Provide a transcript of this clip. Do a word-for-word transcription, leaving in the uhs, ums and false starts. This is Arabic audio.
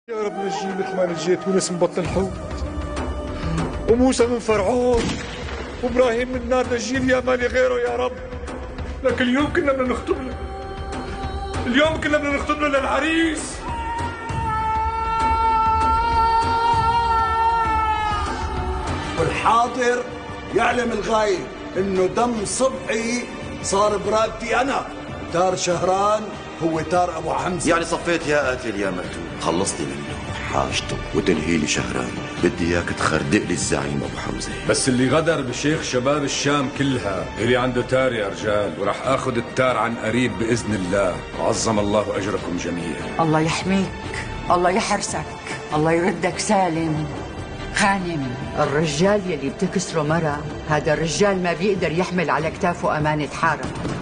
يا رب نجيه مثل ما نجيت يونس من بطن الحوت، وموسى من فرعون، وابراهيم من نار. نجيني يا مالي غيره يا رب. لكن اليوم كنا بدنا نخطب له، اليوم كنا بدنا نخطب له للعريس. والحاضر يعلم الغايب انه دم صبحي صار برقبتي انا، تار شهران هو تار ابو حمزه. يعني صفيت يا قاتل يا مقتول، خلصتي منه حاجته وتنهي لي شهران. بدي اياك تخردق لي الزعيم ابو حمزه. بس اللي غدر بشيخ شباب الشام كلها اللي عنده تار يا رجال، وراح اخذ التار عن قريب باذن الله، وعظم الله اجركم جميعا. الله يحميك، الله يحرسك، الله يردك سالم غانم. الرجال يلي بتكسره مرة، هذا الرجال ما بيقدر يحمل على كتافه أمانة حارة.